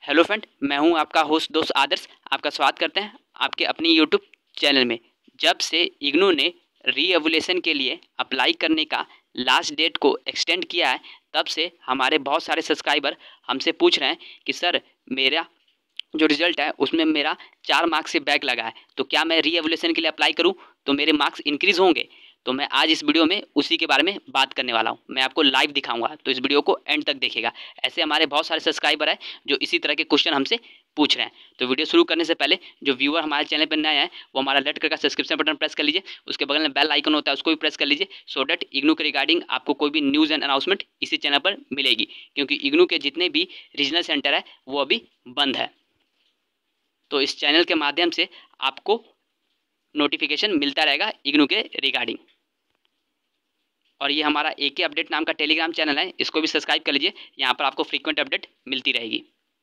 Hello friend, मैं हूं आपका होस्ट दोस्त आदर्श। आपका स्वागत करते हैं आपके अपनी यूट्यूब चैनल में। जब से इग्नू ने रीएवोल्यूशन के लिए अप्लाई करने का लास्ट डेट को एक्सटेंड किया है, तब से हमारे बहुत सारे सब्सक्राइबर हमसे पूछ रहे हैं कि सर, मेरा जो रिजल्ट है उसमें मेरा 4 मार्क्स से बैक लगा है, तो क्या मैं रीएवोल्यूशन के लिए अप्लाई करूं तो मेरे मार्क्स इंक्रीज़ होंगे? तो मैं आज इस वीडियो में उसी के बारे में बात करने वाला हूं। मैं आपको लाइव दिखाऊंगा, तो इस वीडियो को एंड तक देखिएगा। ऐसे हमारे बहुत सारे सब्सक्राइबर हैं जो इसी तरह के क्वेश्चन हमसे पूछ रहे हैं। तो वीडियो शुरू करने से पहले जो व्यूअर हमारे चैनल पर नए हैं वो हमारा रेड कलर का सब्सक्रिप्शन बटन प्रेस कर लीजिए, उसके बगल में बेल आइकन होता है उसको भी प्रेस कर लीजिए, सो डैट इग्नू के रिगार्डिंग आपको कोई भी न्यूज़ एंड अनाउंसमेंट इसी चैनल पर मिलेगी, क्योंकि इग्नू के जितने भी रीजनल सेंटर है वो अभी बंद है। तो इस चैनल के माध्यम से आपको नोटिफिकेशन मिलता रहेगा इग्नू के रिगार्डिंग। और ये हमारा AK अपडेट नाम का टेलीग्राम चैनल है, इसको भी सब्सक्राइब कर लीजिए, यहाँ पर आपको फ्रीक्वेंट अपडेट मिलती रहेगी।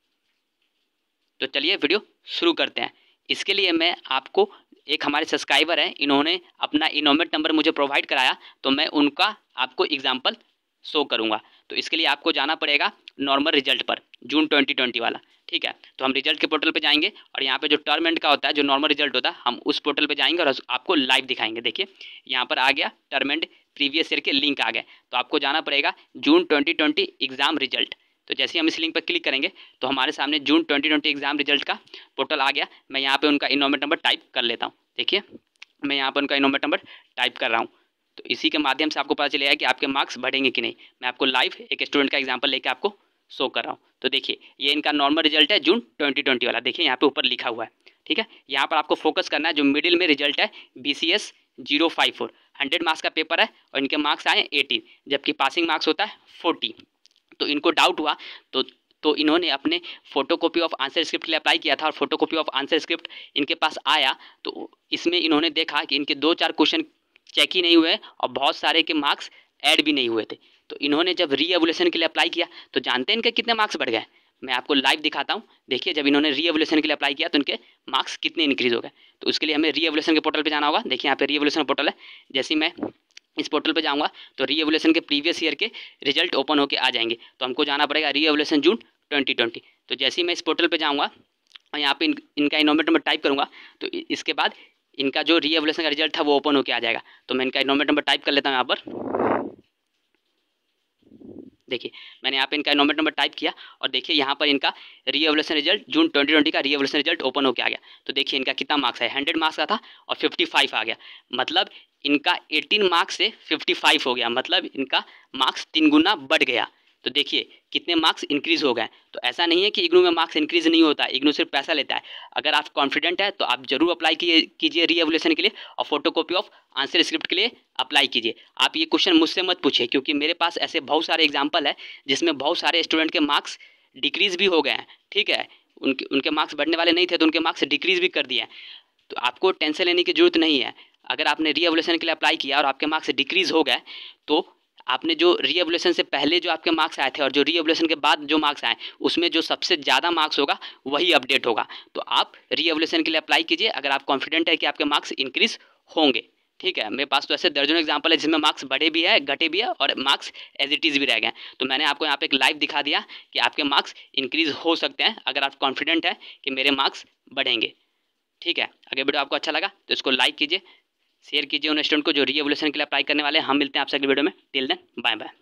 तो चलिए वीडियो शुरू करते हैं। इसके लिए मैं आपको, एक हमारे सब्सक्राइबर हैं, इन्होंने अपना इनोमेट नंबर मुझे प्रोवाइड कराया, तो मैं उनका आपको एग्जाम्पल शो करूँगा। तो इसके लिए आपको जाना पड़ेगा नॉर्मल रिजल्ट पर, जून 2020 वाला। ठीक है, तो हम रिजल्ट के पोर्टल पे जाएंगे और यहाँ पे जो टर्म एंड का होता है, जो नॉर्मल रिजल्ट होता है, हम उस पोर्टल पे जाएंगे और आपको लाइव दिखाएंगे। देखिए यहाँ पर आ गया टर्म एंड प्रीवियस ईयर के लिंक आ गए, तो आपको जाना पड़ेगा जून 2020 एग्ज़ाम रिजल्ट। तो जैसे ही हम इस लिंक पर क्लिक करेंगे तो हमारे सामने जून 2020 एग्ज़ाम रिजल्ट का पोर्टल आ गया। मैं यहाँ पे उनका इनोमेट नंबर टाइप कर लेता हूँ। देखिए मैं यहाँ पर उनका इनोमेट नंबर टाइप कर रहा हूँ, तो इसी के माध्यम से आपको पता चलेगा कि आपके मार्क्स बढ़ेंगे कि नहीं। मैं आपको लाइव एक स्टूडेंट का एग्जाम्पल लेकर आपको शो कर रहा हूँ। तो देखिए ये इनका नॉर्मल रिजल्ट है जून 2020 वाला, देखिए यहाँ पे ऊपर लिखा हुआ है। ठीक है, यहाँ पर आपको फोकस करना है, जो मिडिल में रिजल्ट है BCS 054, 100 मार्क्स का पेपर है और इनके मार्क्स आए 18, जबकि पासिंग मार्क्स होता है 40। तो इनको डाउट हुआ तो इन्होंने अपने फोटोकॉपी ऑफ आंसर स्क्रिप्ट के लिए अप्लाई किया था, और फोटोकॉपी ऑफ आंसर स्क्रिप्ट इनके पास आया तो इसमें इन्होंने देखा कि इनके 2-4 क्वेश्चन चेक ही नहीं हुए और बहुत सारे के मार्क्स ऐड भी नहीं हुए थे। तो इन्होंने जब रीएवोल्यूशन के लिए अप्लाई किया तो जानते हैं इनके कितने मार्क्स बढ़ गए? मैं आपको लाइव दिखाता हूँ। देखिए जब इन्होंने रीएवोल्यूशन के लिए अप्लाई किया तो इनके मार्क्स कितने इंक्रीज हो गए। तो उसके लिए हमें रीएवोल्यूशन के पोर्टल पे जाना होगा। देखिए यहाँ पे रीएवोल्यूशन पोर्टल है, जैसे मैं इस पोर्टल पे जाऊँगा तो रीएवोल्यूशन के प्रीवियस ईयर के रिजल्ट ओपन होकर आ जाएंगे। तो हमको जाना पड़ेगा रीएवोल्यूशन जून 2020। तो जैसे ही मैं इस पोर्टल पर जाऊँगा और यहाँ पे इनका इनोमेट नंबर टाइप करूँगा तो इसके बाद इनका जो रीएवोल्यूशन का रिजल्ट था वो ओपन होकर आ जाएगा। तो मैं इनका इनोमेट नंबर टाइप कर लेता हूँ यहाँ पर। देखिए मैंने यहाँ पे इनका इनोमेट नंबर टाइप किया और देखिए यहाँ पर इनका रीएवोल्यूशन रिजल्ट जून 2020 का रीएवोल्यूशन रिजल्ट ओपन होकर आ गया। तो देखिए इनका कितना मार्क्स है, 100 मार्क्स का था और 55 आ गया, मतलब इनका 18 मार्क्स से 55 हो गया, मतलब इनका मार्क्स 3 गुना बढ़ गया। तो देखिए कितने मार्क्स इंक्रीज़ हो गए। तो ऐसा नहीं है कि इग्नू में मार्क्स इंक्रीज़ नहीं होता, इग्नू सिर्फ पैसा लेता है। अगर आप कॉन्फिडेंट है तो आप जरूर अप्लाई कीजिए रीएवोल्यूशन के लिए, और फोटोकॉपी ऑफ आंसर स्क्रिप्ट के लिए अप्लाई कीजिए। आप ये क्वेश्चन मुझसे मत पूछिए, क्योंकि मेरे पास ऐसे बहुत सारे एग्जाम्पल है जिसमें बहुत सारे स्टूडेंट के मार्क्स डिक्रीज़ भी हो गए हैं। ठीक है, उनके मार्क्स बढ़ने वाले नहीं थे तो उनके मार्क्स डिक्रीज़ भी कर दिए हैं। तो आपको टेंशन लेने की जरूरत नहीं है। अगर आपने रीएवोल्यूशन के लिए अप्लाई किया और आपके मार्क्स डिक्रीज़ हो गए तो आपने जो रीएवोल्यूशन से पहले जो आपके मार्क्स आए थे और जो रीएवोल्यूशन के बाद जो मार्क्स आए उसमें जो सबसे ज़्यादा मार्क्स होगा वही अपडेट होगा। तो आप रीएवोल्यूशन के लिए अप्लाई कीजिए अगर आप कॉन्फिडेंट है कि आपके मार्क्स इंक्रीज़ होंगे। ठीक है, मेरे पास तो ऐसे दर्जनों एग्जाम्पल है जिसमें मार्क्स बढ़े भी है, घटे भी है और मार्क्स एज इट इज़ भी रह गए। तो मैंने आपको यहाँ पे एक लाइव दिखा दिया कि आपके मार्क्स इंक्रीज़ हो सकते हैं अगर आप कॉन्फिडेंट है कि मेरे मार्क्स बढ़ेंगे। ठीक है, अगर वीडियो आपको अच्छा लगा तो इसको लाइक कीजिए, शेयर कीजिए उन स्टूडेंट को जो रीएवोल्यूशन के लिए अप्लाई करने वाले हैं। हम मिलते हैं आपसे अगली वीडियो में। Till then bye bye.